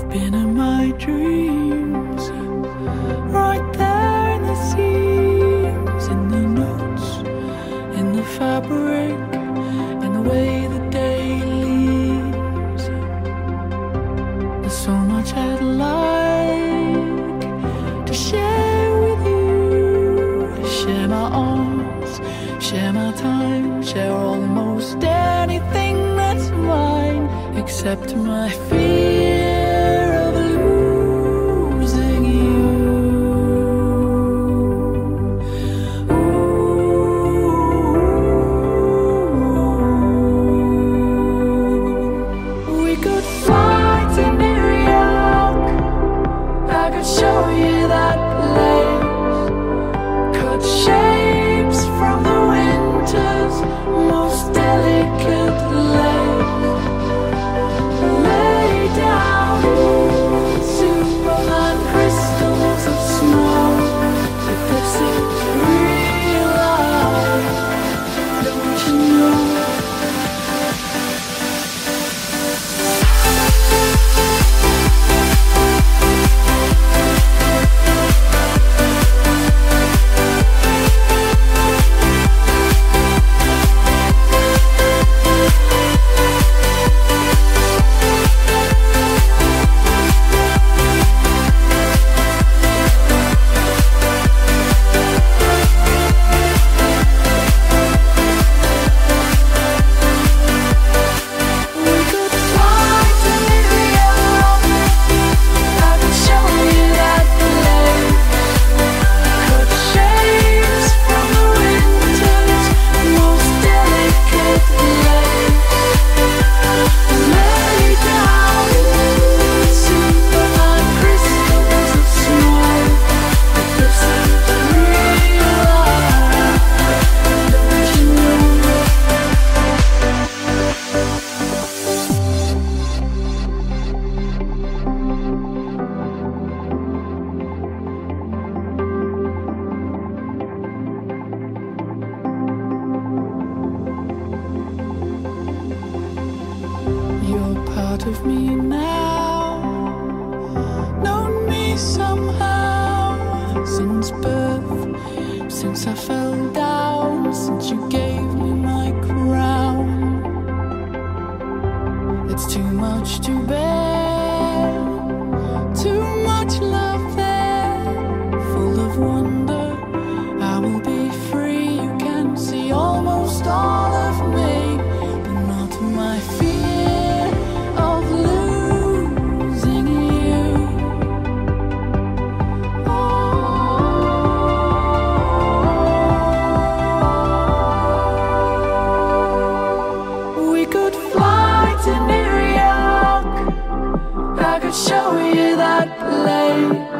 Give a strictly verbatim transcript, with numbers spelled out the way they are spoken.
been in my dreams, right there in the seams, in the notes, in the fabric, in the way the day leaves. There's so much I'd like to share with you, share my arms, share my time, share almost anything that's mine, except my fear of losing you. Ooh. We could fly to New York, I could show you that place, cut shapes from the winter's most delicate lace, lay down Superman crystals of snow, but this is real life, don't you know? You're part of me now, known me somehow, since birth, since I fell down, since you gave me my crown. It's too much to bear, too much love there, full of wonder. I will be free, you can see almost all of me, but not my fear. Show you that place.